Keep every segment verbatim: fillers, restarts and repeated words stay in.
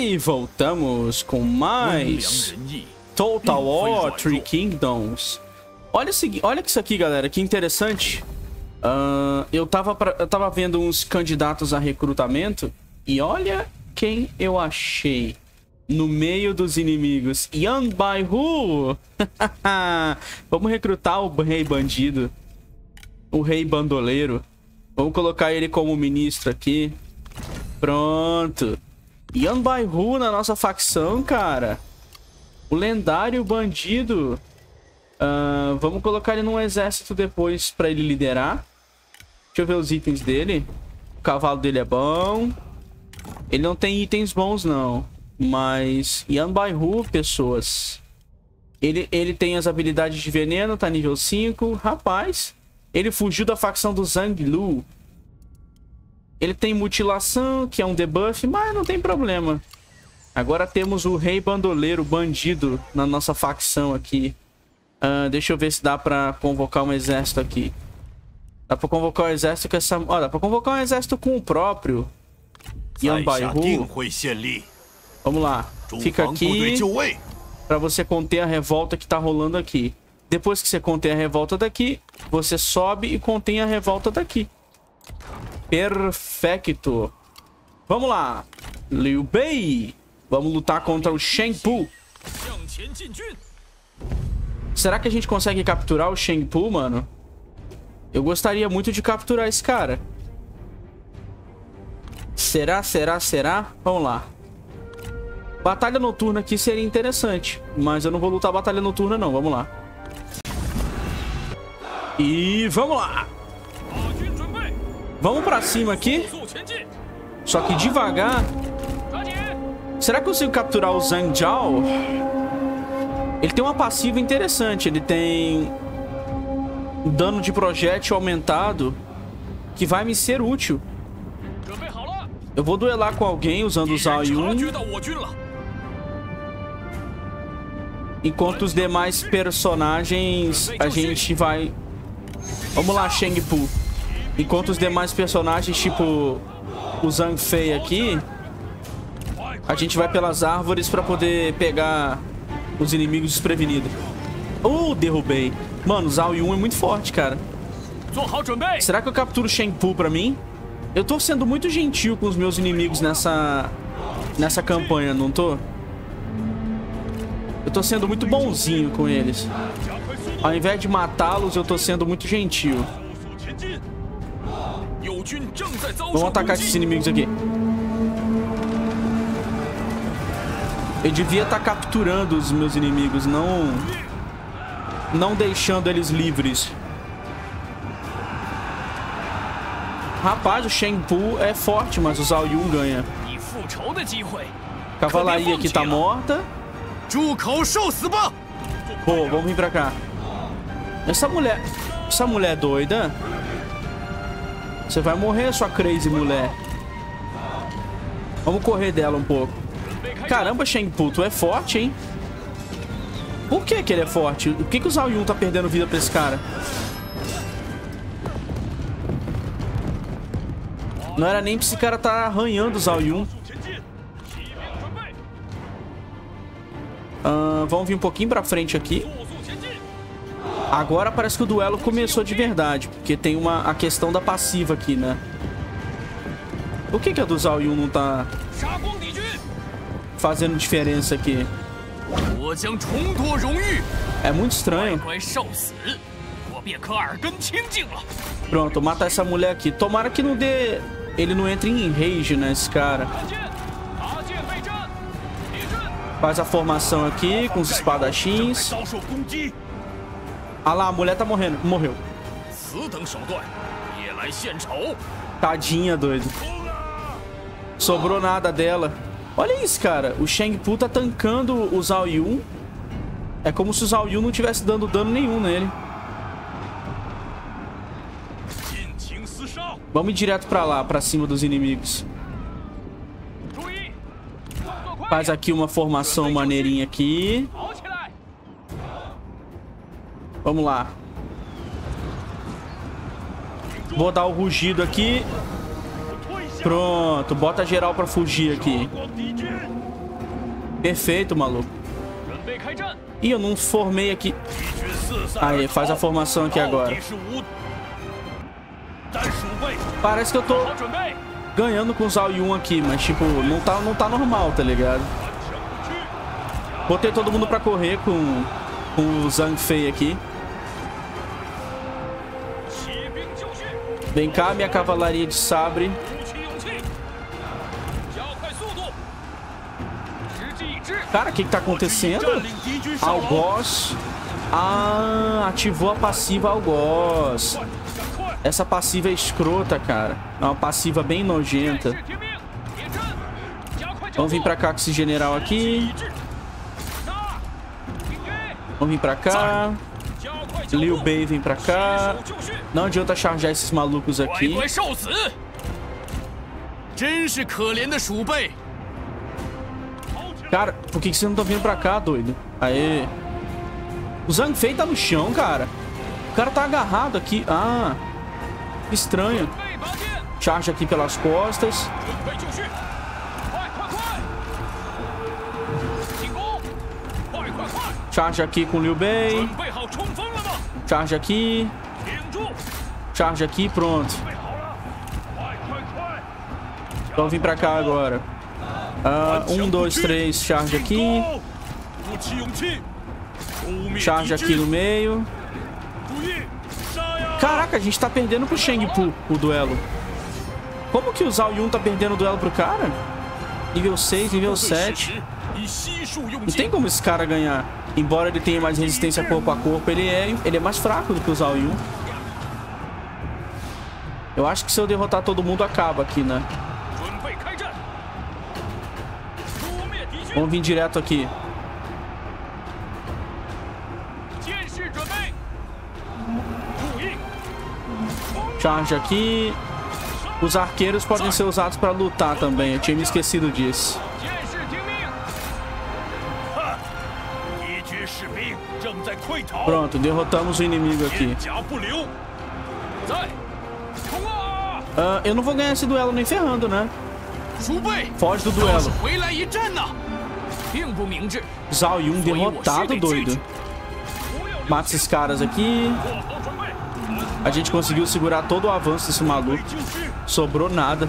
E voltamos com mais Total War Three Kingdoms. Olha, olha isso aqui, galera, que interessante. Uh, eu, tava pra, eu tava vendo uns candidatos a recrutamento e olha quem eu achei no meio dos inimigos. Yan Baihu! Vamos recrutar o rei bandido, o rei bandoleiro. Vamos colocar ele como ministro aqui. Pronto. Yan Baihu na nossa facção, cara. O lendário bandido. Uh, vamos colocar ele num exército depois pra ele liderar. Deixa eu ver os itens dele. O cavalo dele é bom. Ele não tem itens bons, não. Mas Yan Baihu, pessoas. Ele, ele tem as habilidades de veneno, tá nível cinco. Rapaz, ele fugiu da facção do Zhang Lu. Ele tem mutilação, que é um debuff, mas não tem problema. Agora temos o rei bandoleiro, bandido, na nossa facção aqui. Uh, deixa eu ver se dá pra convocar um exército aqui. Dá pra convocar um exército com essa... Ó, dá pra convocar um exército com o próprio Yan Baihu. Vamos lá. Fica aqui pra você conter a revolta que tá rolando aqui. Depois que você conter a revolta daqui, você sobe e contém a revolta daqui. Perfeito. Vamos lá. Liu Bei. Vamos lutar contra o Shen Pu. Será que a gente consegue capturar o Shen Pu, mano? Eu gostaria muito de capturar esse cara. Será, será, será? Vamos lá. Batalha noturna aqui seria interessante. Mas eu não vou lutar batalha noturna, não. Vamos lá. E vamos lá. Vamos pra cima aqui. Só que devagar. Será que eu consigo capturar o Zhang Zhao? Ele tem uma passiva interessante. Ele tem dano de projétil aumentado, que vai me ser útil. Eu vou duelar com alguém usando o Zhao Yun, enquanto os demais personagens a gente vai... Vamos lá, Shang Pu. Enquanto os demais personagens, tipo o Zhang Fei aqui, a gente vai pelas árvores pra poder pegar os inimigos desprevenidos. Uh, derrubei. Mano, o Zhao Yun é muito forte, cara. Será que eu capturo o Shang Pu pra mim? Eu tô sendo muito gentil com os meus inimigos nessa... Nessa campanha, não tô? Eu tô sendo muito bonzinho com eles. Ao invés de matá-los, eu tô sendo muito gentil. Vamos atacar esses inimigos aqui. Eu devia estar capturando os meus inimigos, não... Não deixando eles livres. Rapaz, o Shen Pu é forte, mas o Zhao Yun ganha. Cavalaria aqui tá morta. Pô, vamos vir pra cá. Essa mulher... Essa mulher é doida. Você vai morrer, sua crazy mulher. Vamos correr dela um pouco. Caramba, Shen Pu, tu é forte, hein? Por que que ele é forte? Por que que o Zhao Yun tá perdendo vida pra esse cara? Não era nem pra esse cara tá arranhando o Zhao Yun. Uh, vamos vir um pouquinho pra frente aqui. Agora parece que o duelo começou de verdade, porque tem uma, a questão da passiva aqui, né? Por que que a do Zhao Yun não tá fazendo diferença aqui? É muito estranho. Pronto, matar essa mulher aqui. Tomara que não dê... Ele não entre em rage, né, esse cara. Faz a formação aqui com os espadachins. Ah lá, a mulher tá morrendo. Morreu. Tadinha, doido. Sobrou nada dela. Olha isso, cara. O Shang Pu tá tancando o Zhao Yun. É como se o Zhao Yun não tivesse dando dano nenhum nele. Vamos ir direto pra lá, pra cima dos inimigos. Faz aqui uma formação maneirinha aqui. Vamos lá. Vou dar o rugido aqui. Pronto, bota geral pra fugir aqui. Perfeito, maluco. Ih, eu não formei aqui. Aí, faz a formação aqui agora. Parece que eu tô ganhando com o Zhao Yun aqui, mas tipo, não tá, não tá normal, tá ligado? Botei todo mundo pra correr com, com o Zhang Fei aqui. Vem cá, minha cavalaria de sabre. Cara, o que que tá acontecendo? Algoz. Ah, ativou a passiva Algoz. Essa passiva é escrota, cara. É uma passiva bem nojenta. Vamos vir pra cá com esse general aqui. Vamos vir pra cá. Liu Bei vem pra cá. Não adianta charjar esses malucos aqui. Cara, por que que você não tá vindo pra cá, doido? Aê. O Zhang Fei tá no chão, cara. O cara tá agarrado aqui. Ah, estranho. Charge aqui pelas costas. Charge aqui com Liu Bei. Charge aqui. Charge aqui, pronto. Então vim pra cá agora. Uh, um, dois, três, charge aqui. Charge aqui no meio. Caraca, a gente tá perdendo pro Shang Pu o duelo. Como que o Zhao Yun tá perdendo o duelo pro cara? Nível seis, nível sete. Não tem como esse cara ganhar. Embora ele tenha mais resistência corpo a corpo, ele é, ele é mais fraco do que o Zhao Yun. Eu acho que se eu derrotar todo mundo, acaba aqui, né? Vamos vir direto aqui. Charge aqui. Os arqueiros podem ser usados para lutar também. Eu tinha me esquecido disso. Pronto, derrotamos o inimigo aqui. Uh, eu não vou ganhar esse duelo nem ferrando, né? Foge do duelo. Zhao Yun derrotado, doido. Mata esses caras aqui. A gente conseguiu segurar todo o avanço desse maluco. Sobrou nada.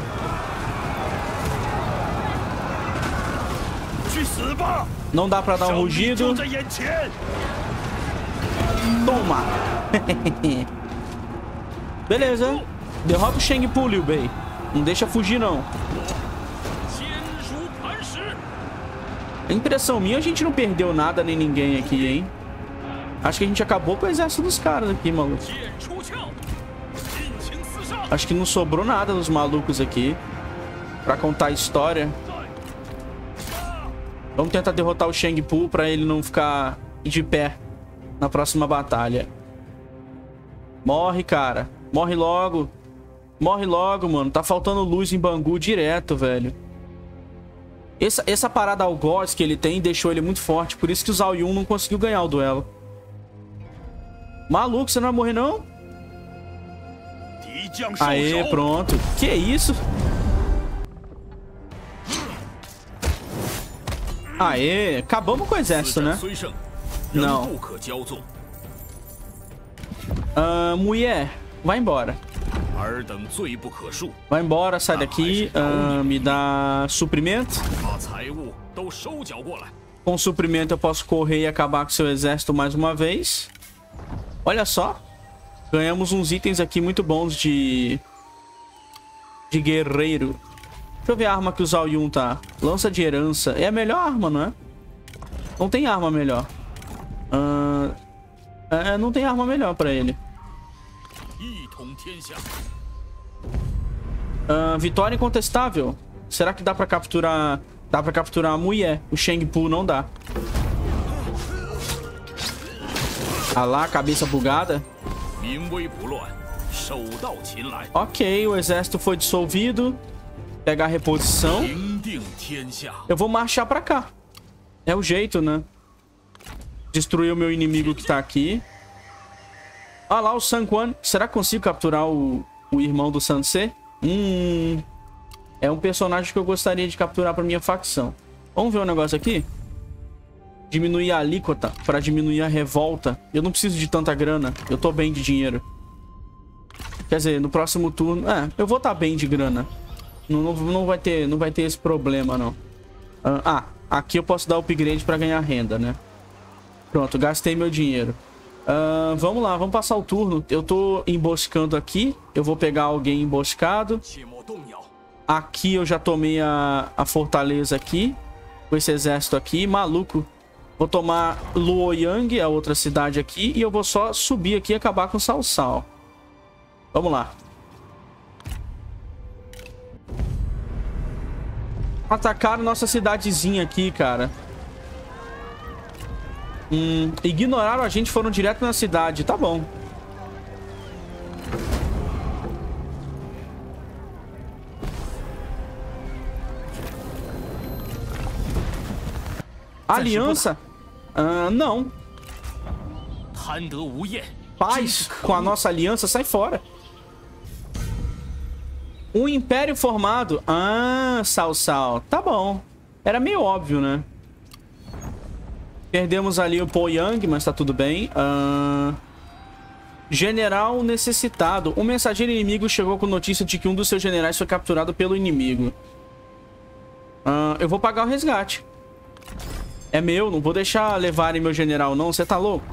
Não dá pra dar um rugido. Toma. Beleza. Derrota o Shang Pu, Liu Bei. Não deixa fugir, não. A impressão minha, a gente não perdeu nada nem ninguém aqui, hein? Acho que a gente acabou com o exército dos caras aqui, maluco. Acho que não sobrou nada dos malucos aqui pra contar a história. Vamos tentar derrotar o Shang Pu pra ele não ficar de pé na próxima batalha. Morre, cara. Morre logo. Morre logo, mano. Tá faltando luz em Bangu direto, velho. Essa, essa parada Algoz que ele tem deixou ele muito forte. Por isso que o Zhao Yun não conseguiu ganhar o duelo. Maluco, você não vai morrer, não? Aê, pronto. Que isso? Aê, acabamos com o exército, né? Não. Ah, mulher, vai embora. Vai embora, sai daqui. Ah, me dá suprimento. Com suprimento eu posso correr e acabar com seu exército mais uma vez. Olha só. Ganhamos uns itens aqui muito bons de... De guerreiro. Deixa eu ver a arma que o Zhao Yun tá. Lança de herança. É a melhor arma, não é? Não tem arma melhor. Ah, é, não tem arma melhor pra ele. Ah, vitória incontestável. Será que dá pra capturar... Dá pra capturar a mulher. O Shang Pu não dá. Ah lá, cabeça bugada. Ok, o exército foi dissolvido. Pegar a reposição. Eu vou marchar pra cá. É o jeito, né? Destruir o meu inimigo que tá aqui. Ah lá, o Sun Quan. Será que consigo capturar o, o irmão do Sun Ce? Hum... É um personagem que eu gostaria de capturar pra minha facção. Vamos ver um negócio aqui? Diminuir a alíquota pra diminuir a revolta. Eu não preciso de tanta grana. Eu tô bem de dinheiro. Quer dizer, no próximo turno... É, eu vou estar bem de grana. Não, não, não, vai ter, não vai ter esse problema, não. Ah, aqui eu posso dar upgrade pra ganhar renda, né? Pronto, gastei meu dinheiro. Uh, vamos lá, vamos passar o turno. Eu tô emboscando aqui. Eu vou pegar alguém emboscado. Aqui eu já tomei a, a fortaleza aqui. Com esse exército aqui. Maluco. Vou tomar Luoyang, a outra cidade aqui. E eu vou só subir aqui e acabar com o Cao Cao. Vamos lá. Atacaram nossa cidadezinha aqui, cara. Hum, ignoraram a gente, foram direto na cidade. Tá bom. Aliança? Ah, não. Paz com a nossa aliança, sai fora. Um império formado. Ah, Cao Cao. Tá bom. Era meio óbvio, né? Perdemos ali o Poyang, mas tá tudo bem. Uh... General necessitado. Um mensageiro inimigo chegou com notícia de que um dos seus generais foi capturado pelo inimigo. Uh... Eu vou pagar o resgate. É meu, não vou deixar levarem meu general, não. Você tá louco?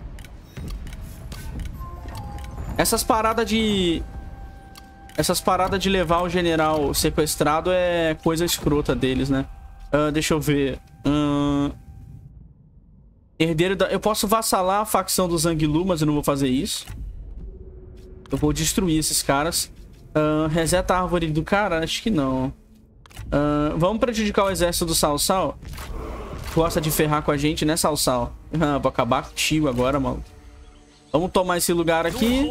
Essas paradas de... Essas paradas de levar o general sequestrado é coisa escrota deles, né? Uh, deixa eu ver. Uh... Herdeiro da... Eu posso vassalar a facção do Zhang Lu, mas eu não vou fazer isso. Eu vou destruir esses caras. Uh, reseta a árvore do cara? Acho que não. Uh, vamos prejudicar o exército do Cao Cao? Gosta de ferrar com a gente, né, Cao Cao? Ah, vou acabar contigo agora, mano. Vamos tomar esse lugar aqui.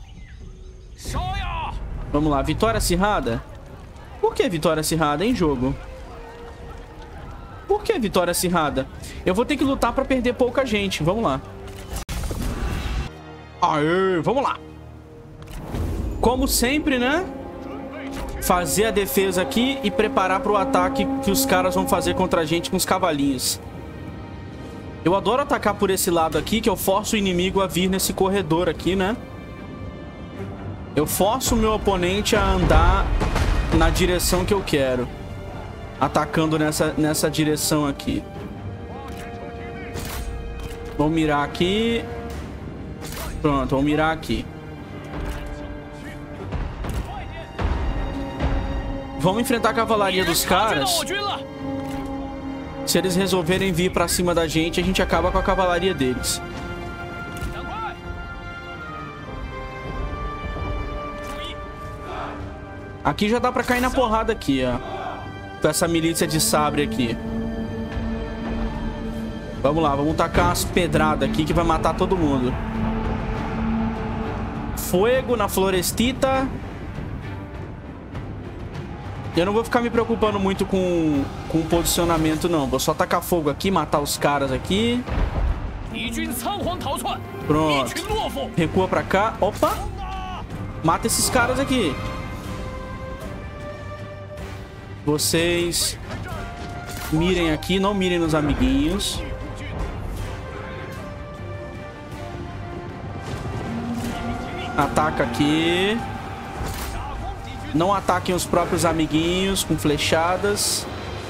Vamos lá, vitória acirrada? Por que vitória acirrada em jogo? Por que vitória acirrada? Eu vou ter que lutar pra perder pouca gente. Vamos lá. Aê, vamos lá. Como sempre, né? Fazer a defesa aqui e preparar pro ataque que os caras vão fazer contra a gente com os cavalinhos. Eu adoro atacar por esse lado aqui, que eu forço o inimigo a vir nesse corredor aqui, né? Eu forço o meu oponente a andar na direção que eu quero. Atacando nessa, nessa direção aqui. Vamos mirar aqui. Pronto, vamos mirar aqui. Vamos enfrentar a cavalaria dos caras. Se eles resolverem vir pra cima da gente, a gente acaba com a cavalaria deles. Aqui já dá pra cair na porrada aqui, ó. Com essa milícia de sabre aqui. Vamos lá, vamos tacar umas pedradas aqui que vai matar todo mundo. Fogo na florestita. Eu não vou ficar me preocupando muito com, com o posicionamento, não. Vou só tacar fogo aqui, matar os caras aqui. Pronto. Recua pra cá. Opa. Mata esses caras aqui. Vocês mirem aqui, não mirem nos amiguinhos. Ataca aqui. Não ataquem os próprios amiguinhos com flechadas.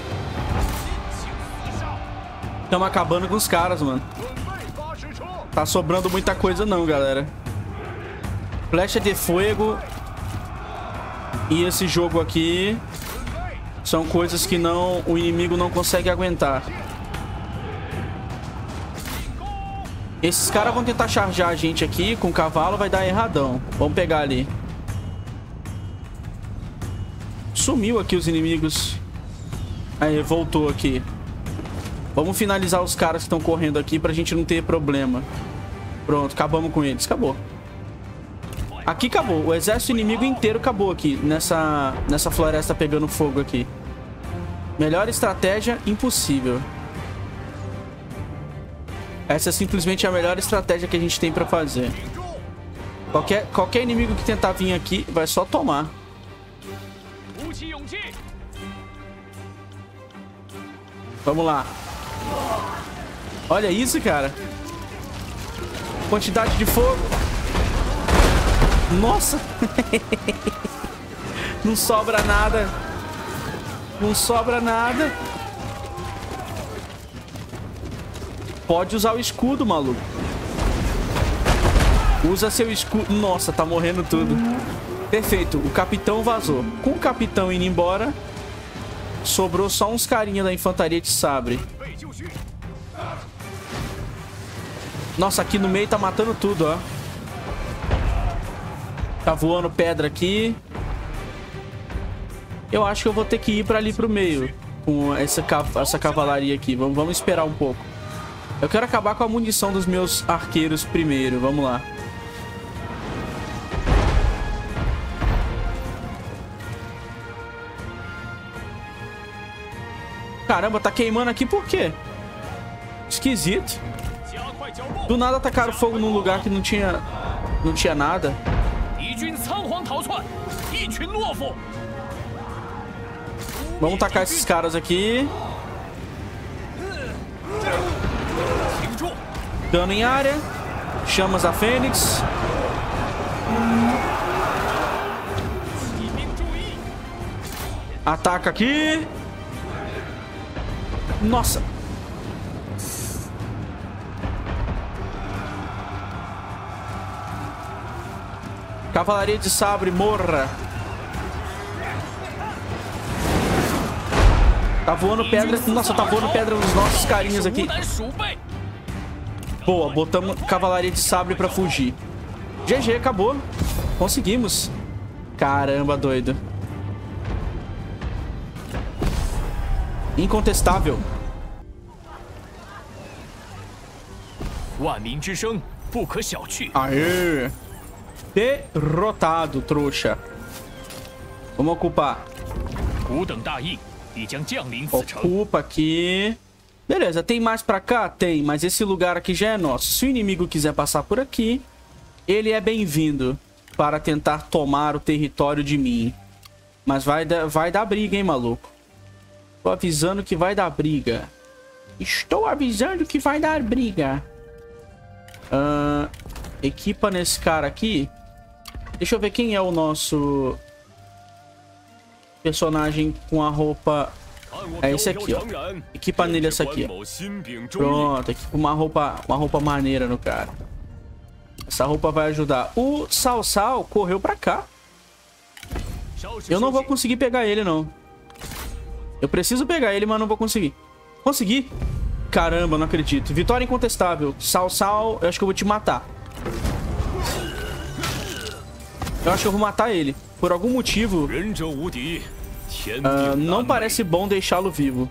Estamos acabando com os caras, mano. Tá sobrando muita coisa não, galera. Flecha de fogo. E esse jogo aqui são coisas que não, o inimigo não consegue aguentar. Esses caras vão tentar chargear a gente aqui com o cavalo, vai dar erradão. Vamos pegar ali. Sumiu aqui os inimigos. Aí, voltou aqui. Vamos finalizar os caras que estão correndo aqui pra gente não ter problema. Pronto, acabamos com eles. Acabou. Aqui acabou. O exército inimigo inteiro acabou aqui. Nessa, nessa floresta pegando fogo aqui. Melhor estratégia impossível. Essa é simplesmente a melhor estratégia que a gente tem pra fazer. Qualquer, qualquer inimigo que tentar vir aqui vai só tomar. Vamos lá. Olha isso, cara. Quantidade de fogo. Nossa. Não sobra nada. Não sobra nada. Pode usar o escudo, maluco. Usa seu escudo. Nossa, tá morrendo tudo. Perfeito. O capitão vazou. Com o capitão indo embora, sobrou só uns carinha da infantaria de sabre. Nossa, aqui no meio tá matando tudo, ó. Tá voando pedra aqui. Eu acho que eu vou ter que ir pra ali pro meio com essa, essa cavalaria aqui. Vamos, vamos esperar um pouco. Eu quero acabar com a munição dos meus arqueiros primeiro. Vamos lá. Caramba, tá queimando aqui por quê? Esquisito. Do nada tacaram fogo num lugar que não tinha... Não tinha nada. Vamos tacar esses caras aqui. Dano em área. Chamas da Fênix. Ataca aqui. Nossa. Cavalaria de sabre, morra. Tá voando pedra. Nossa, tá voando pedra nos nossos carinhas aqui. Boa, botamos cavalaria de sabre pra fugir. G G, acabou. Conseguimos. Caramba, doido. Incontestável. Aê. Derrotado, trouxa. Vamos ocupar. Ocupa aqui. Beleza, tem mais pra cá? Tem, mas esse lugar aqui já é nosso. Se o inimigo quiser passar por aqui, ele é bem-vindo para tentar tomar o território de mim. Mas vai, da, vai dar briga, hein, maluco? Tô avisando que vai dar briga. Estou avisando que vai dar briga. Uh, equipa nesse cara aqui. Deixa eu ver quem é o nosso personagem com a roupa... É esse aqui, ó. Equipa nele essa aqui, ó. Pronto, equipa uma roupa, uma roupa maneira no cara. Essa roupa vai ajudar. O Sal Sal correu pra cá. Eu não vou conseguir pegar ele, não. Eu preciso pegar ele, mas não vou conseguir. Consegui? Caramba, não acredito. Vitória incontestável. Sal Sal, eu acho que eu vou te matar. Eu acho que eu vou matar ele. Por algum motivo... Uh, não parece bom deixá-lo vivo.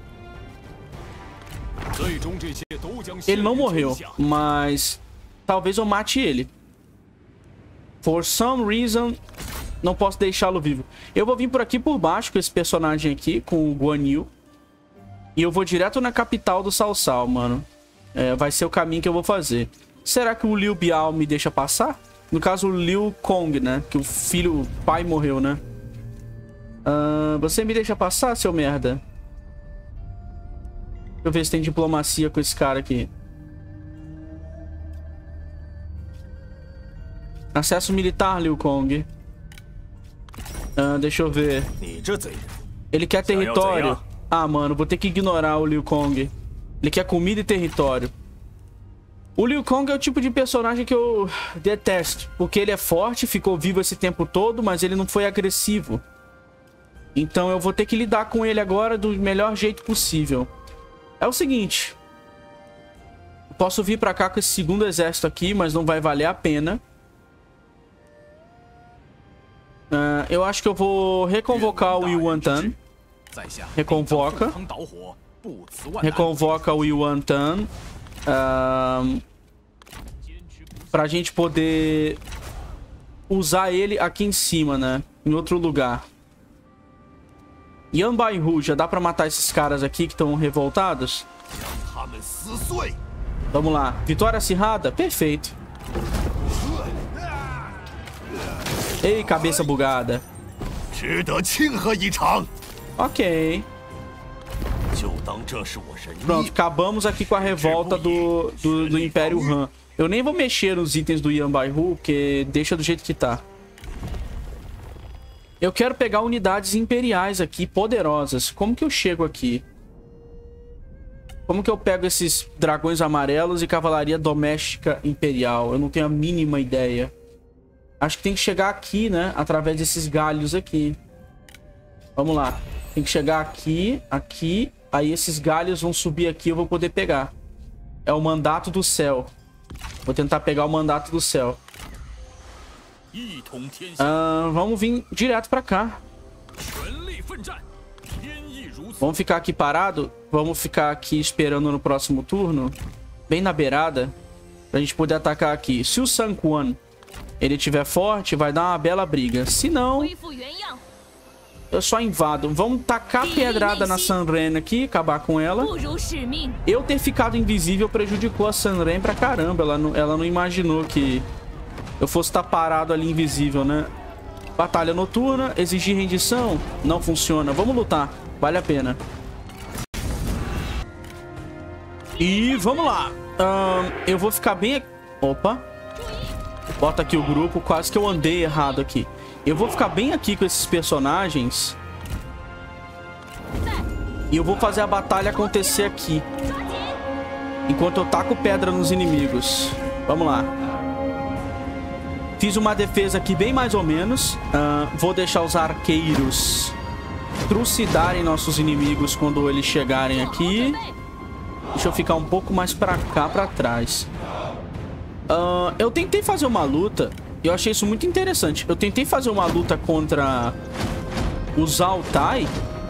Ele não morreu, mas talvez eu mate ele. For some reason, não posso deixá-lo vivo. Eu vou vir por aqui por baixo com esse personagem aqui, com o Guan Yu. E eu vou direto na capital do Cao Cao, mano. É, vai ser o caminho que eu vou fazer. Será que o Liu Biao me deixa passar? No caso, o Liu Kong, né? Que o filho, o pai morreu, né? Uh, você me deixa passar, seu merda? Deixa eu ver se tem diplomacia com esse cara aqui. Acesso militar, Liu Kong. Uh, deixa eu ver. Ele quer território. Ah, mano, vou ter que ignorar o Liu Kong. Ele quer comida e território. O Liu Kong é o tipo de personagem que eu detesto. Porque ele é forte, ficou vivo esse tempo todo, mas ele não foi agressivo. Então eu vou ter que lidar com ele agora do melhor jeito possível. É o seguinte. Eu posso vir pra cá com esse segundo exército aqui, mas não vai valer a pena. Uh, eu acho que eu vou reconvocar o Yuan Tan. Reconvoca. Reconvoca o Yuan Tan. Uh, pra gente poder usar ele aqui em cima, né? Em outro lugar. Yan Baihu, já dá pra matar esses caras aqui que estão revoltados? Vamos lá. Vitória acirrada? Perfeito. Ei, cabeça bugada. Ok. Pronto, acabamos aqui com a revolta do, do, do Império Han. Eu nem vou mexer nos itens do Yan Baihu, porque deixa do jeito que tá. Eu quero pegar unidades imperiais aqui, poderosas. Como que eu chego aqui? Como que eu pego esses dragões amarelos e cavalaria doméstica imperial? Eu não tenho a mínima ideia. Acho que tem que chegar aqui, né? Através desses galhos aqui. Vamos lá. Tem que chegar aqui, aqui. Aí esses galhos vão subir aqui, eu vou poder pegar. É o mandato do céu. Vou tentar pegar o mandato do céu. Ah, vamos vir direto pra cá. Vamos ficar aqui parado. Vamos ficar aqui esperando no próximo turno. Bem na beirada. Pra gente poder atacar aqui. Se o San Quan ele tiver forte, vai dar uma bela briga. Se não, eu só invado. Vamos tacar pedrada na Sanren aqui, acabar com ela. Eu ter ficado invisível prejudicou a Sanren pra caramba. Ela não, ela não imaginou que eu fosse estar parado ali invisível, né? Batalha noturna, exigir rendição, não funciona. Vamos lutar, vale a pena. E vamos lá. Um, eu vou ficar bem... Opa. Bota aqui o grupo, quase que eu andei errado aqui. Eu vou ficar bem aqui com esses personagens. E eu vou fazer a batalha acontecer aqui. Enquanto eu taco pedra nos inimigos. Vamos lá. Fiz uma defesa aqui bem mais ou menos. Uh, vou deixar os arqueiros trucidarem nossos inimigos quando eles chegarem aqui. Deixa eu ficar um pouco mais pra cá, pra trás. Uh, eu tentei fazer uma luta. Eu achei isso muito interessante. Eu tentei fazer uma luta contra os Altai.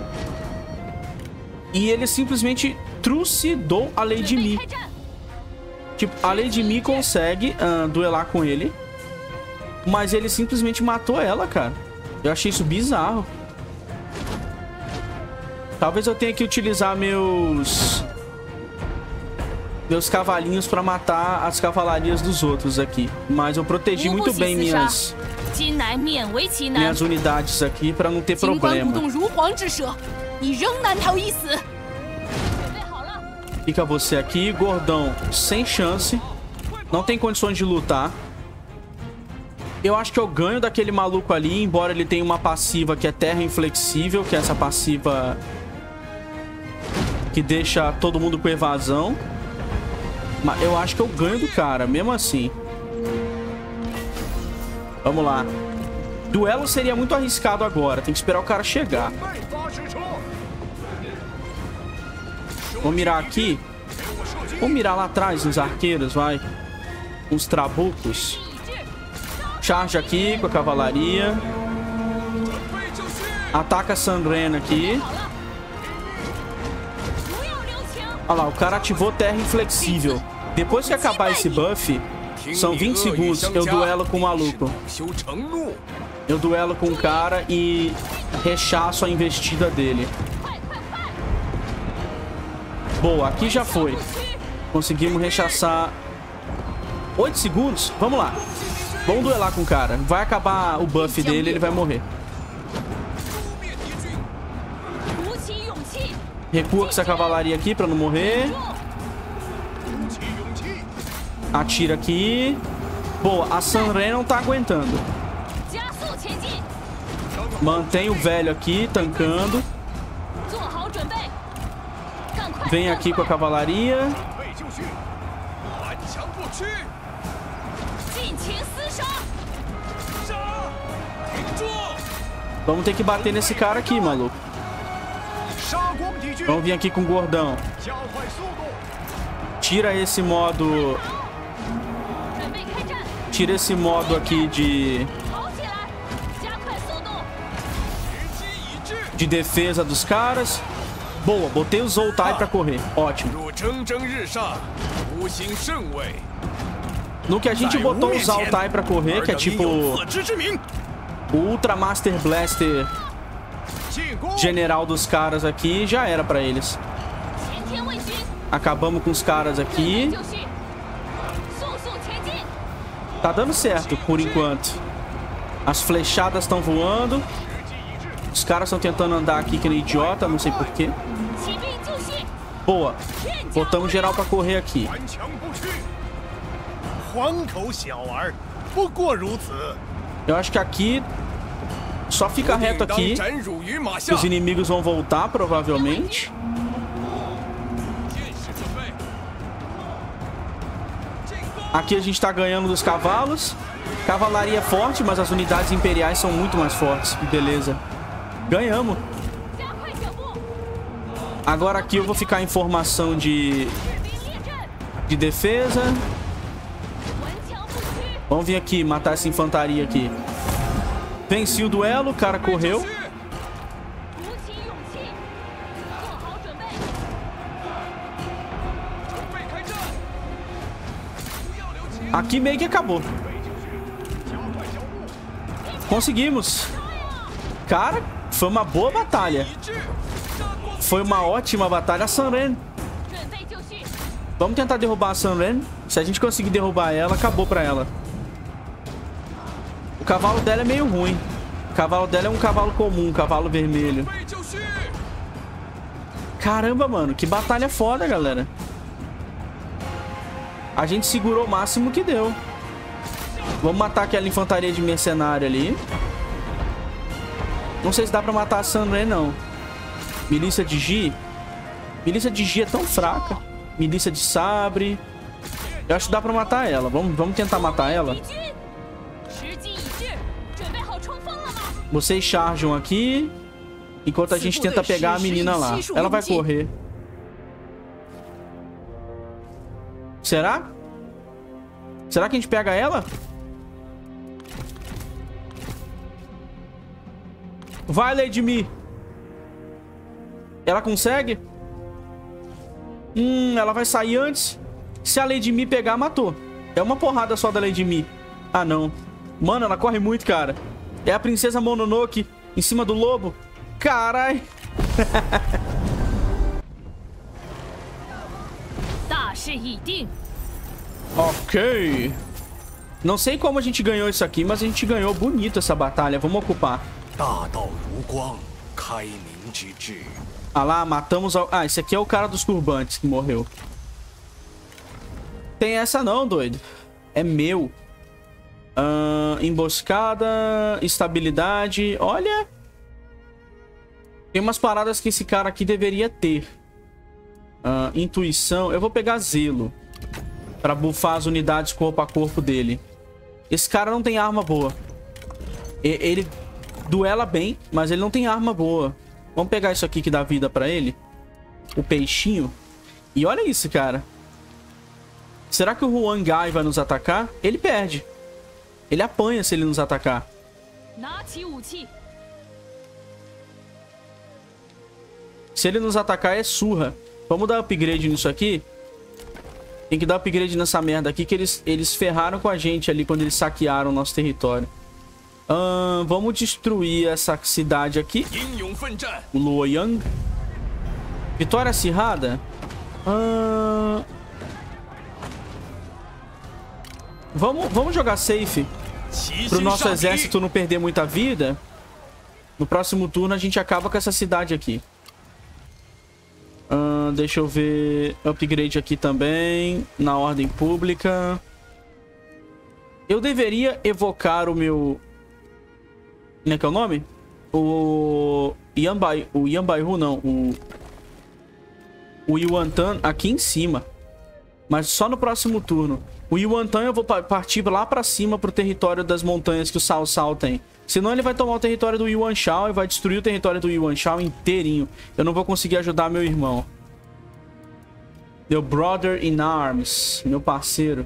E ele simplesmente trucidou a Lady Mi. Tipo, a Lady Mi consegue uh, duelar com ele. Mas ele simplesmente matou ela, cara. Eu achei isso bizarro. Talvez eu tenha que utilizar meus... Meus cavalinhos pra matar as cavalarias dos outros aqui. Mas eu protegi muito bem minhas... Minhas unidades aqui pra não ter problema. Fica você aqui. Gordão, sem chance. Não tem condições de lutar. Eu acho que eu ganho daquele maluco ali, embora ele tenha uma passiva que é terra inflexível, que é essa passiva que deixa todo mundo com evasão. Mas eu acho que eu ganho do cara, mesmo assim. Vamos lá. Duelo seria muito arriscado agora. Tem que esperar o cara chegar. Vou mirar aqui. Vou mirar lá atrás nos arqueiros, vai. Uns trabucos. Charge aqui com a cavalaria. Ataca a Sanren aqui. Olha lá, o cara ativou terra inflexível. Depois que acabar esse buff, são vinte segundos, eu duelo com o maluco. Eu duelo com o cara e rechaço a investida dele. Boa, aqui já foi. Conseguimos rechaçar. oito segundos? Vamos lá. Vamos duelar com o cara. Vai acabar o buff dele, ele vai morrer. Recua com essa cavalaria aqui pra não morrer. Atira aqui. Boa, a Sanren não tá aguentando. Mantém o velho aqui, tancando. Vem aqui com a cavalaria. Vamos ter que bater nesse cara aqui, maluco. Vamos vir aqui com o gordão. Tira esse modo... Tira esse modo aqui de... De defesa dos caras. Boa, botei o Zoltai pra correr. Ótimo. No que a gente botou o Zoltai pra correr, que é tipo... O Ultra Master Blaster general dos caras aqui, já era pra eles. Acabamos com os caras aqui. Tá dando certo, por enquanto. As flechadas estão voando. Os caras estão tentando andar aqui que nem idiota, não sei porquê. Boa. Botamos geral pra correr aqui. Eu acho que aqui... Só fica reto aqui. Os inimigos vão voltar, provavelmente. Aqui a gente tá ganhando dos cavalos. Cavalaria é forte, mas as unidades imperiais são muito mais fortes. Beleza. Ganhamos. Agora aqui eu vou ficar em formação de... De defesa. Vamos vir aqui, matar essa infantaria aqui. Venci o duelo, o cara correu. Aqui meio que acabou. Conseguimos. Cara, foi uma boa batalha. Foi uma ótima batalha. A Sun-Ren. Vamos tentar derrubar a Sun-Ren. Se a gente conseguir derrubar ela, acabou pra ela. O cavalo dela é meio ruim. O cavalo dela é um cavalo comum, um cavalo vermelho. Caramba, mano. Que batalha foda, galera. A gente segurou o máximo que deu. Vamos matar aquela infantaria de mercenário ali. Não sei se dá pra matar a Sun-Ren, não. Milícia de Ji. Milícia de Ji é tão fraca. Milícia de sabre. Eu acho que dá pra matar ela. Vamos, vamos tentar matar ela. Vocês chargam aqui. Enquanto a gente tenta pegar a menina lá. Ela vai correr. Será? Será que a gente pega ela? Vai, Lady Mi. Ela consegue? Hum, ela vai sair antes. Se a Lady Mi pegar, matou. É uma porrada só da Lady Mi. Ah, não. Mano, ela corre muito, cara. É a princesa Mononoke em cima do lobo. Carai. Ok. Não sei como a gente ganhou isso aqui, mas a gente ganhou bonito essa batalha. Vamos ocupar. Ah lá, matamos... Ao... Ah, esse aqui é o cara dos turbantes que morreu. Tem essa não, doido. É meu. Uh, emboscada, estabilidade. Olha. Tem umas paradas que esse cara aqui deveria ter. Uh, intuição. Eu vou pegar zelo. Pra buffar as unidades corpo a corpo dele. Esse cara não tem arma boa. E, ele duela bem, mas ele não tem arma boa. Vamos pegar isso aqui que dá vida pra ele. O peixinho. E olha isso, cara. Será que o Huang Gai vai nos atacar? Ele perde. Ele apanha se ele nos atacar. Se ele nos atacar, é surra. Vamos dar upgrade nisso aqui. Tem que dar upgrade nessa merda aqui, que eles, eles ferraram com a gente ali quando eles saquearam o nosso território. Hum, vamos destruir essa cidade aqui. Luoyang. Vitória acirrada. Hum... Vamos, vamos jogar safe. Pro nosso exército não perder muita vida. No próximo turno a gente acaba com essa cidade aqui. Uh, deixa eu ver. Upgrade aqui também. Na ordem pública. Eu deveria evocar o meu... Como é que é o nome? O... Yanbai... O Yanbaihu não. O... O Yuan-Tan aqui em cima. Mas só no próximo turno. O Yuan-Tan eu vou partir lá pra cima pro território das montanhas que o Cao Cao tem. Senão ele vai tomar o território do Yuan Shao e vai destruir o território do Yuan Shao inteirinho. Eu não vou conseguir ajudar meu irmão. Meu brother in arms. Meu parceiro.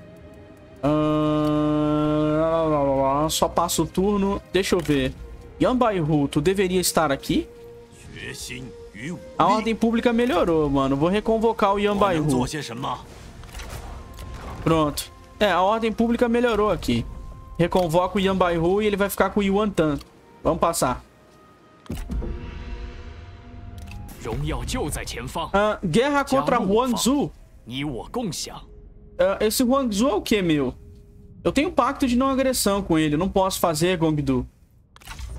Uh... Só passa o turno. Deixa eu ver. Yanbaihu, tu deveria estar aqui? A ordem pública melhorou, mano. Vou reconvocar o Yanbaihu. Pronto. É, a ordem pública melhorou aqui. Reconvoca o Yanbaihu e ele vai ficar com o Yuan-Tan. Vamos passar. Uh, guerra contra Huangzu. Uh, esse Huangzu é o que, meu? Eu tenho pacto de não agressão com ele. Eu não posso fazer, Gongdu.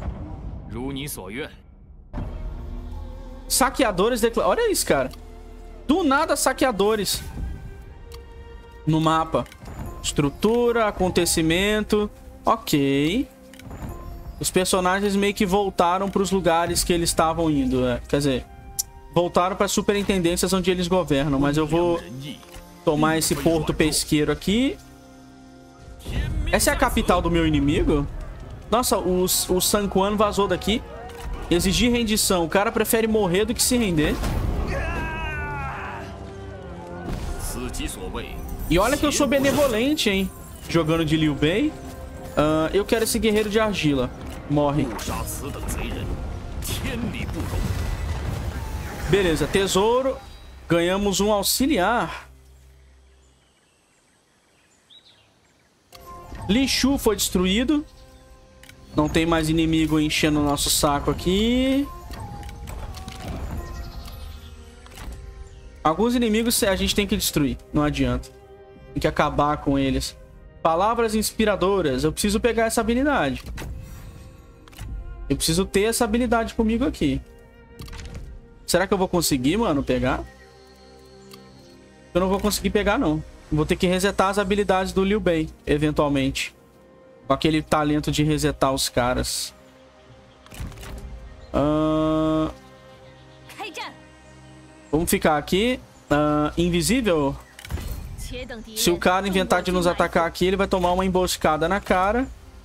Saqueadores declarados. Olha isso, cara. Do nada, saqueadores no mapa. Estrutura, acontecimento. Ok. Os personagens meio que voltaram para os lugares que eles estavam indo. É. Quer dizer, voltaram para as superintendências onde eles governam. Mas eu vou tomar esse porto pesqueiro aqui. Essa é a capital do meu inimigo? Nossa, o, o San Quan vazou daqui. Exigir rendição. O cara prefere morrer do que se render. E olha que eu sou benevolente, hein? Jogando de Liu Bei. Uh, eu quero esse guerreiro de argila. Morre. Beleza, tesouro. Ganhamos um auxiliar. Li Shu foi destruído. Não tem mais inimigo enchendo o nosso saco aqui. Alguns inimigos a gente tem que destruir. Não adianta. Tem que acabar com eles. Palavras inspiradoras. Eu preciso pegar essa habilidade. Eu preciso ter essa habilidade comigo aqui. Será que eu vou conseguir, mano, pegar? Eu não vou conseguir pegar, não. Vou ter que resetar as habilidades do Liu Bei, eventualmente. Com aquele talento de resetar os caras. Uh... Vamos ficar aqui. Uh, invisível. Se o cara inventar de nos atacar aqui, ele vai tomar uma emboscada na cara.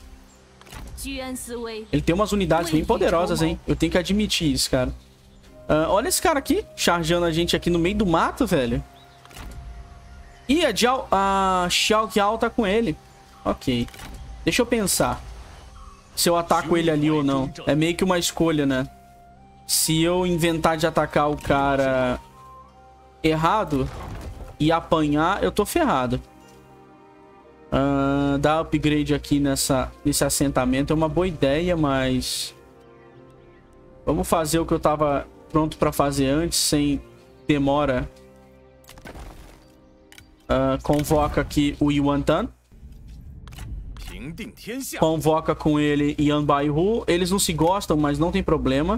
Ele tem umas unidades bem poderosas, hein? Eu tenho que admitir isso, cara. Uh, olha esse cara aqui, chargeando a gente aqui no meio do mato, velho. Ih, a, Jiao, a Xiao Qiao tá com ele. Ok. Deixa eu pensar. Se eu ataco ele ali ou não. É meio que uma escolha, né? Se eu inventar de atacar o cara errado e apanhar, eu tô ferrado. Uh, dar upgrade aqui nessa, nesse assentamento é uma boa ideia, mas... Vamos fazer o que eu tava pronto pra fazer antes, sem demora. Uh, convoca aqui o Yuan Tan. Convoca com ele Yan Baihu. Eles não se gostam, mas não tem problema.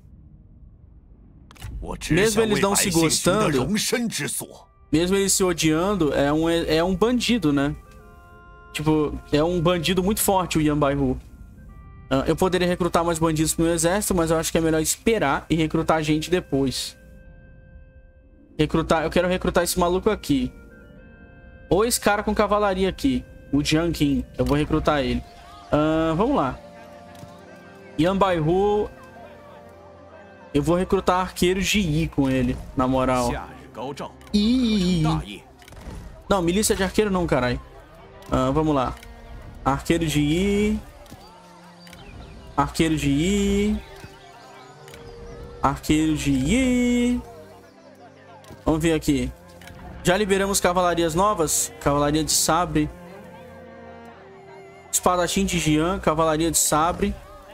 Mesmo eles não se gostando, mesmo eles se odiando, é um, é um bandido, né? Tipo, é um bandido muito forte o Yan Baihu. Uh, eu poderia recrutar mais bandidos pro meu exército, mas eu acho que é melhor esperar e recrutar gente depois. Recrutar, eu quero recrutar esse maluco aqui. Ou esse cara com cavalaria aqui. O Jiang Qin. Eu vou recrutar ele. Uh, vamos lá. Yan Baihu. Eu vou recrutar arqueiros de Yi com ele, na moral. Ih. Não, milícia de arqueiro não, caralho. Uh, vamos lá. Arqueiro de Yi. Arqueiro de Yi. Arqueiro de Yi. Vamos ver aqui. Já liberamos cavalarias novas. Cavalaria de sabre. Espadachim de Jian. Cavalaria de sabre.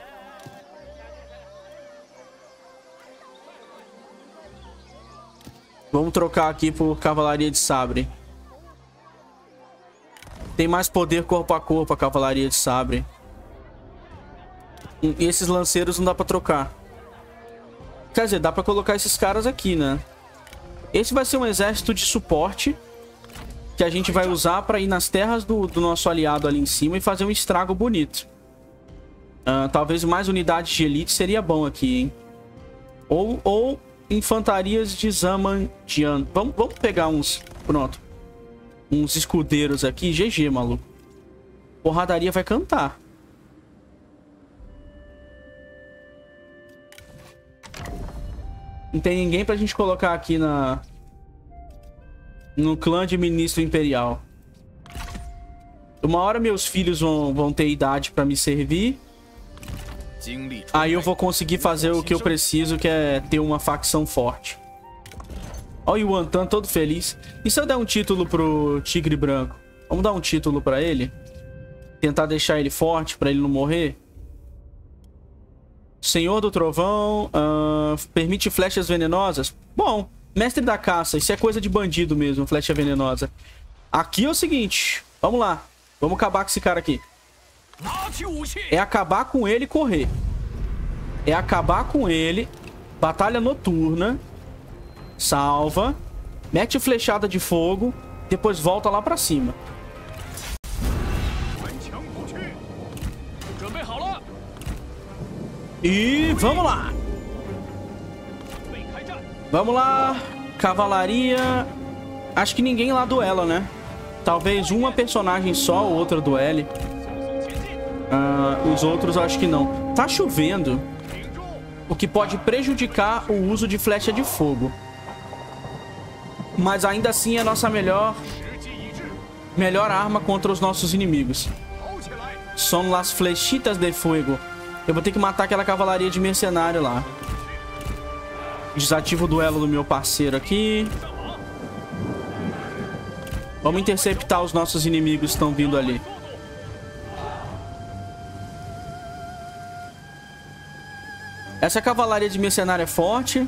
Vamos trocar aqui por cavalaria de sabre. Tem mais poder corpo a corpo a cavalaria de sabre. E esses lanceiros não dá pra trocar. Quer dizer, dá pra colocar esses caras aqui, né? Esse vai ser um exército de suporte que a gente vai usar pra ir nas terras do, do nosso aliado ali em cima e fazer um estrago bonito. Uh, talvez mais unidades de elite seria bom aqui, hein? Ou... ou infantarias de Zaman Jian. Vamos, vamos pegar uns... Pronto. Uns escudeiros aqui. G G, maluco. Porradaria vai cantar. Não tem ninguém pra gente colocar aqui na... No clã de ministro imperial. Uma hora meus filhos vão, vão ter idade pra me servir. Aí eu vou conseguir fazer o que eu preciso, que é ter uma facção forte. Olha o Yuan Tan todo feliz. E se eu der um título pro Tigre Branco? Vamos dar um título pra ele? Tentar deixar ele forte pra ele não morrer? Senhor do Trovão. Uh, permite flechas venenosas? Bom, mestre da caça. Isso é coisa de bandido mesmo, flecha venenosa. Aqui é o seguinte. Vamos lá. Vamos acabar com esse cara aqui. É acabar com ele e correr. É acabar com ele. Batalha noturna. Salva. Mete flechada de fogo. Depois volta lá pra cima. E vamos lá. Vamos lá. Cavalaria. Acho que ninguém lá duela, né? Talvez uma personagem só ou outra duele. Uh, os outros acho que não. Tá chovendo. O que pode prejudicar o uso de flecha de fogo. Mas ainda assim é a nossa melhor... Melhor arma contra os nossos inimigos. São las flechitas de fogo. Eu vou ter que matar aquela cavalaria de mercenário lá. Desativo o duelo do meu parceiro aqui. Vamos interceptar os nossos inimigos que estão vindo ali. Essa cavalaria de mercenário é forte.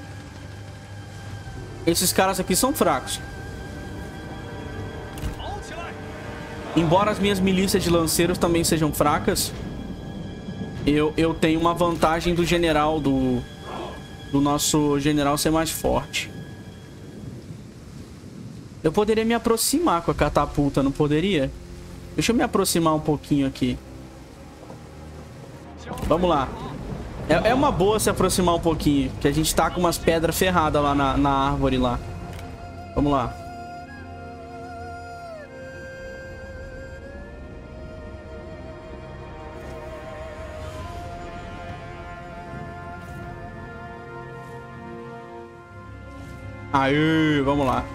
Esses caras aqui são fracos. Embora as minhas milícias de lanceiros também sejam fracas, eu, eu tenho uma vantagem do general, do, do nosso general ser mais forte. Eu poderia me aproximar com a catapulta, não poderia? Deixa eu me aproximar um pouquinho aqui. Vamos lá. É, é uma boa se aproximar um pouquinho, que a gente tá com umas pedras ferradas lá na, na árvore lá. Vamos lá. Aí, vamos lá.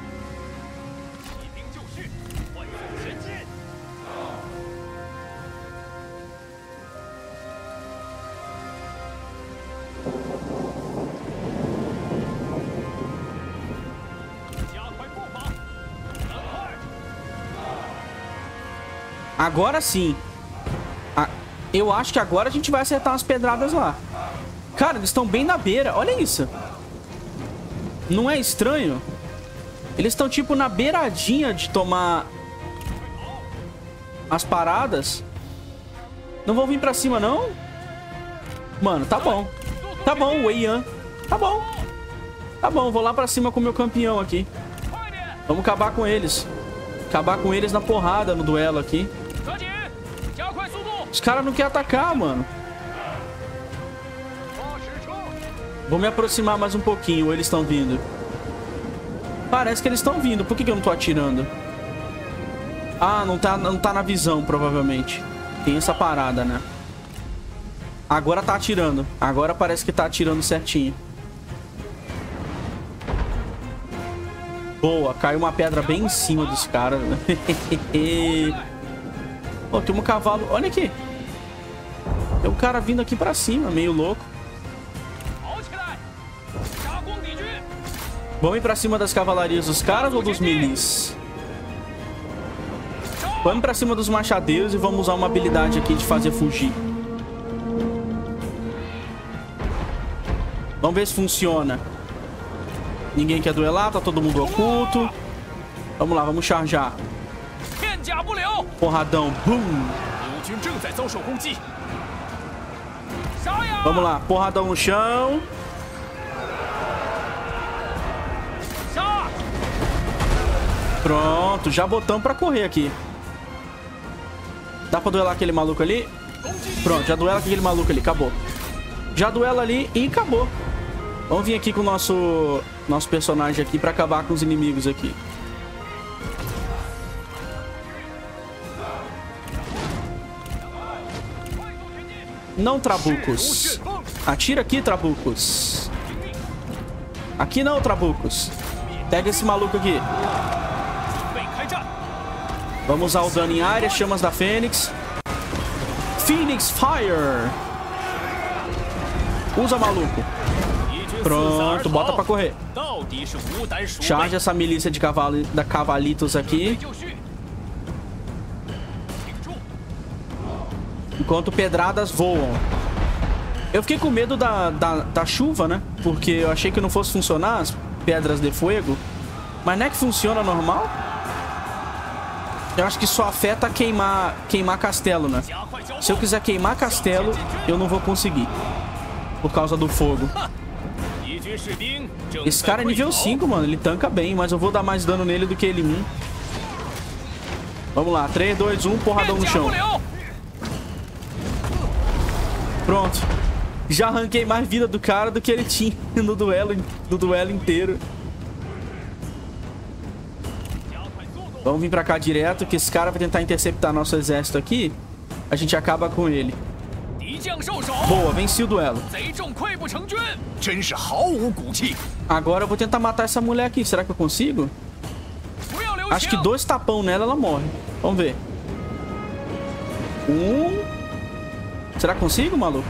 Agora sim. Ah, eu acho que agora a gente vai acertar umas pedradas lá. Cara, eles estão bem na beira. Olha isso. Não é estranho? Eles estão tipo na beiradinha de tomar as paradas. Não vão vir pra cima, não? Mano, tá bom. Tá bom, Wei Yan. Tá bom. Tá bom, vou lá pra cima com o meu campeão aqui. Vamos acabar com eles. Acabar com eles na porrada no duelo aqui. Os caras não querem atacar, mano. Vou me aproximar mais um pouquinho. Ou eles estão vindo? Parece que eles estão vindo. Por que que eu não tô atirando? Ah, não tá, não tá na visão, provavelmente. Tem essa parada, né? Agora tá atirando. Agora parece que tá atirando certinho. Boa, caiu uma pedra bem em cima dos caras. Pô, tem um cavalo. Olha aqui. Tem um cara vindo aqui pra cima, meio louco. Vamos ir pra cima das cavalarias dos caras ou dos milis? Vamos pra cima dos machadeiros e vamos usar uma habilidade aqui de fazer fugir. Vamos ver se funciona. Ninguém quer duelar, tá todo mundo oculto. Vamos lá, vamos charjar. Porradão, boom. Vamos lá, porradão no chão. Pronto, já botamos pra correr aqui. Dá pra duelar aquele maluco ali? Pronto, já duela com aquele maluco ali, acabou. Já duela ali e acabou. Vamos vir aqui com o nosso, nosso personagem aqui pra acabar com os inimigos aqui. Não, Trabucos. Atira aqui, Trabucos. Aqui não, Trabucos. Pega esse maluco aqui. Vamos usar o dano em área. Chamas da Fênix. Phoenix Fire. Usa, maluco. Pronto, bota pra correr. Charge essa milícia de cavalo, da cavalitos aqui. Enquanto pedradas voam. Eu fiquei com medo da, da, da chuva, né? Porque eu achei que não fosse funcionar as pedras de fogo. Mas não é que funciona normal? Eu acho que só afeta queimar, queimar castelo, né? Se eu quiser queimar castelo, eu não vou conseguir. Por causa do fogo. Esse cara é nível cinco, mano. Ele tanca bem, mas eu vou dar mais dano nele do que ele em mim. Vamos lá. três, dois, um. Porradão no chão. Pronto. Já arranquei mais vida do cara do que ele tinha no duelo, no duelo inteiro. Vamos vir pra cá direto, que esse cara vai tentar interceptar nosso exército aqui. A gente acaba com ele. Boa, venci o duelo. Agora eu vou tentar matar essa mulher aqui. Será que eu consigo? Acho que dois tapão nela, ela morre. Vamos ver. Um. Será que consigo, maluco?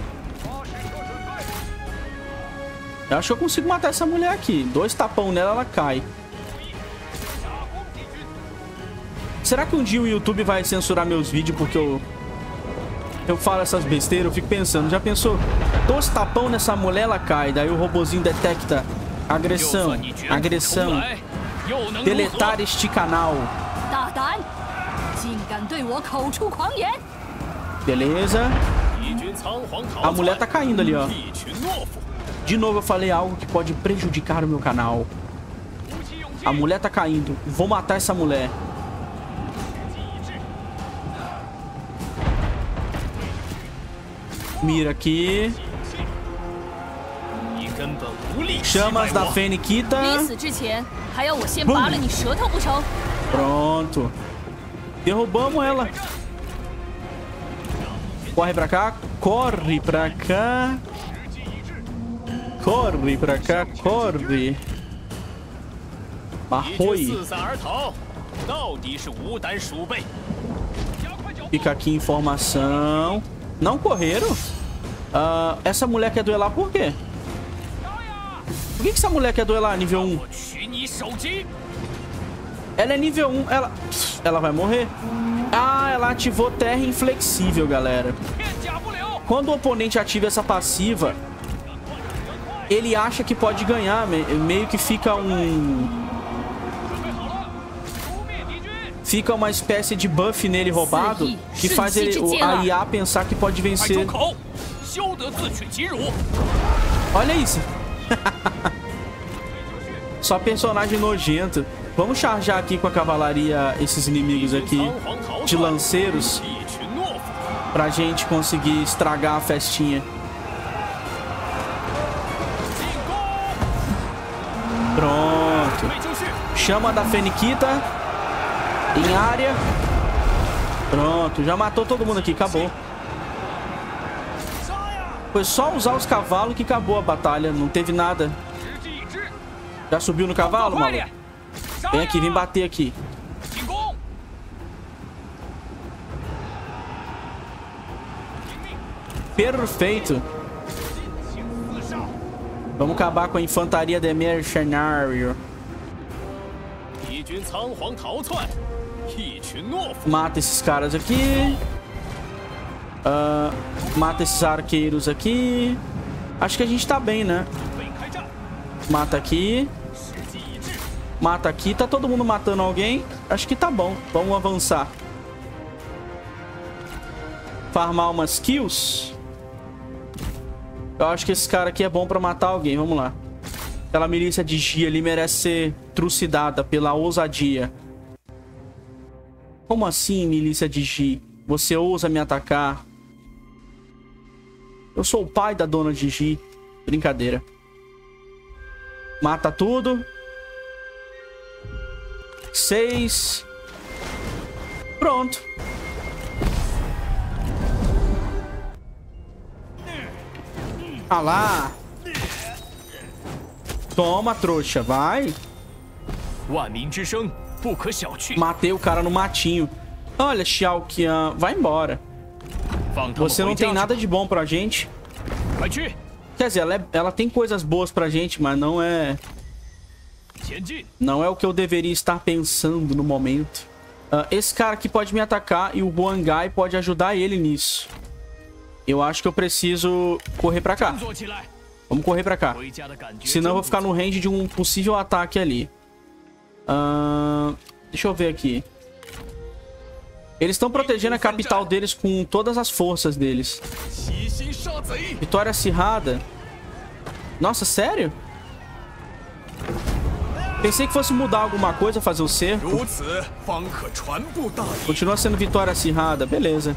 Eu acho que eu consigo matar essa mulher aqui. Dois tapão nela, ela cai. Será que um dia o YouTube vai censurar meus vídeos porque eu... Eu falo essas besteiras? Eu fico pensando. Já pensou? Dois tapão nessa mulher, ela cai. Daí o robozinho detecta agressão. Agressão. Deletar este canal. Beleza. A mulher tá caindo ali, ó. De novo eu falei algo que pode prejudicar o meu canal. A mulher tá caindo. Vou matar essa mulher. Mira aqui. Chamas da Feniquita. Pronto. Derrubamos ela. Corre pra cá. Corre pra cá. Corre pra cá. Corre. Marroi. Fica aqui informação. Não correram? Uh, essa mulher quer duelar por quê? Por que, que essa mulher quer duelar nível um? Ela é nível um. Ela... Ela vai morrer. Ah, ela ativou terra inflexível, galera. Quando o oponente ativa essa passiva, ele acha que pode ganhar. Meio que fica um... Fica uma espécie de buff nele roubado que faz ele, a I A pensar que pode vencer. Olha isso. Só personagem nojento. Vamos charjar aqui com a cavalaria esses inimigos aqui de lanceiros pra gente conseguir estragar a festinha. Pronto. Chama da Feniquita. Em área. Pronto, já matou todo mundo aqui, acabou. Foi só usar os cavalos que acabou a batalha. Não teve nada. Já subiu no cavalo, maluco? Vem aqui, vem bater aqui. Perfeito. Vamos acabar com a infantaria de mercenário. Mata esses caras aqui. Uh, mata esses arqueiros aqui. Acho que a gente tá bem, né? Mata aqui. Mata aqui. Tá todo mundo matando alguém. Acho que tá bom. Vamos avançar. Farmar umas kills. Eu acho que esse cara aqui é bom pra matar alguém. Vamos lá. Aquela milícia de Gi ali merece ser trucidada pela ousadia. Como assim, milícia de Gi? Você ousa me atacar? Eu sou o pai da dona de Gi. Brincadeira. Mata tudo. Seis. Pronto. Ah lá. Toma, trouxa. Vai. Matei o cara no matinho. Olha, Xiao Qian. Vai embora. Você não tem nada de bom pra gente. Quer dizer, ela, é, ela tem coisas boas pra gente, mas não é... Não é o que eu deveria estar pensando no momento. Uh, esse cara aqui pode me atacar e o Huangai pode ajudar ele nisso. Eu acho que eu preciso correr pra cá. Vamos correr pra cá. Senão eu vou ficar no range de um possível ataque ali. Uh, deixa eu ver aqui. Eles estão protegendo a capital deles com todas as forças deles. Vitória acirrada. Nossa, sério? Pensei que fosse mudar alguma coisa, fazer o cerco. Continua sendo vitória acirrada. Beleza.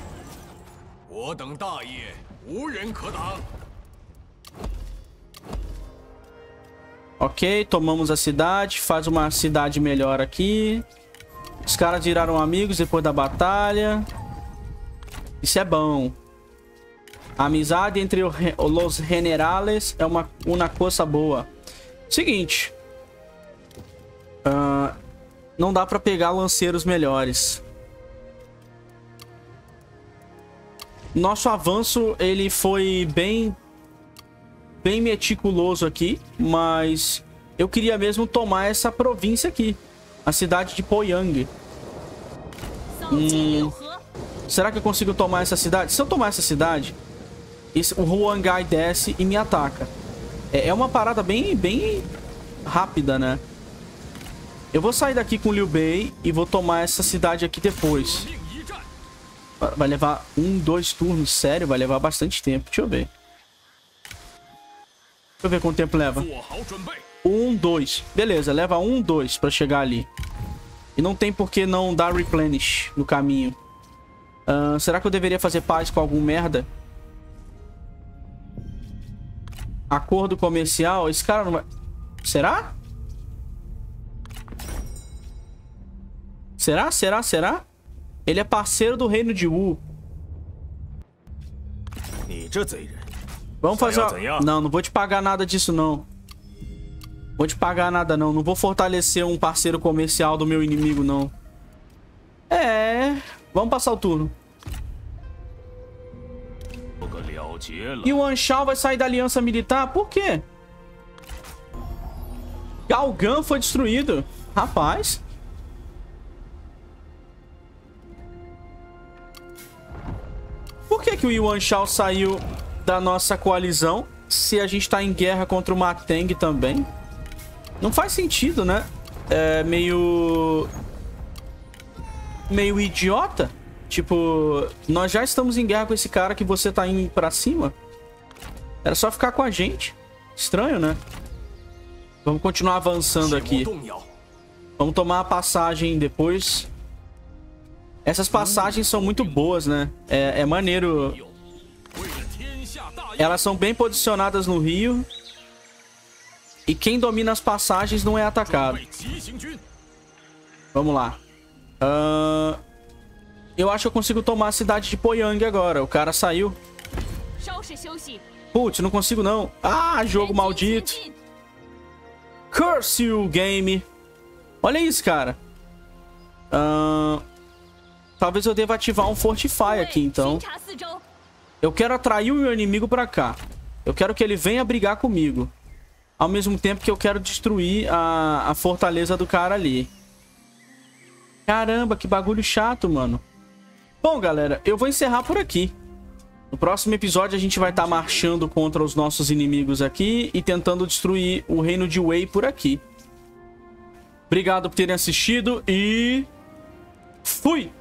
Ok, tomamos a cidade. Faz uma cidade melhor aqui. Os caras viraram amigos depois da batalha. Isso é bom. A amizade entre os generales é uma, uma coisa boa. Seguinte. Uh, não dá pra pegar lanceiros melhores. Nosso avanço, ele foi bem... Bem meticuloso aqui. Mas eu queria mesmo tomar essa província aqui. A cidade de Poyang. Hum, será que eu consigo tomar essa cidade? Se eu tomar essa cidade, esse, o Huangai desce e me ataca. É, é uma parada bem, bem rápida, né? Eu vou sair daqui com o Liu Bei e vou tomar essa cidade aqui depois. Vai levar um, dois turnos. Sério, vai levar bastante tempo. Deixa eu ver. Deixa eu ver quanto tempo leva. Um, dois. Beleza, leva um, dois pra chegar ali. E não tem por que não dar replenish no caminho. Uh, será que eu deveria fazer paz com algum merda? Acordo comercial? Esse cara não vai... Será? Será? Será? Será? Ele é parceiro do reino de Wu. Vamos fazer uma... Não, não vou te pagar nada disso, não. Vou te pagar nada, não. Não vou fortalecer um parceiro comercial do meu inimigo, não. É... Vamos passar o turno. E o Anshao vai sair da aliança militar? Por quê? Galgan foi destruído. Rapaz. Por que que o Yuan Shao saiu da nossa coalizão se a gente tá em guerra contra o Ma Teng também? Não faz sentido, né? É meio... Meio idiota. Tipo, nós já estamos em guerra com esse cara que você tá indo pra cima. Era só ficar com a gente. Estranho, né? Vamos continuar avançando aqui. Vamos tomar a passagem depois. Essas passagens são muito boas, né? É, é maneiro. Elas são bem posicionadas no rio. E quem domina as passagens não é atacado. Vamos lá. Uh, eu acho que eu consigo tomar a cidade de Poyang agora. O cara saiu. Putz, não consigo não. Ah, jogo maldito. Curse you, game. Olha isso, cara. Uh, talvez eu deva ativar um Fortify aqui, então. Eu quero atrair o meu inimigo pra cá. Eu quero que ele venha brigar comigo. Ao mesmo tempo que eu quero destruir a, a fortaleza do cara ali. Caramba, que bagulho chato, mano. Bom, galera, eu vou encerrar por aqui. No próximo episódio a gente vai estar marchando contra os nossos inimigos aqui e tentando destruir o reino de Wei por aqui. Obrigado por terem assistido e... Fui!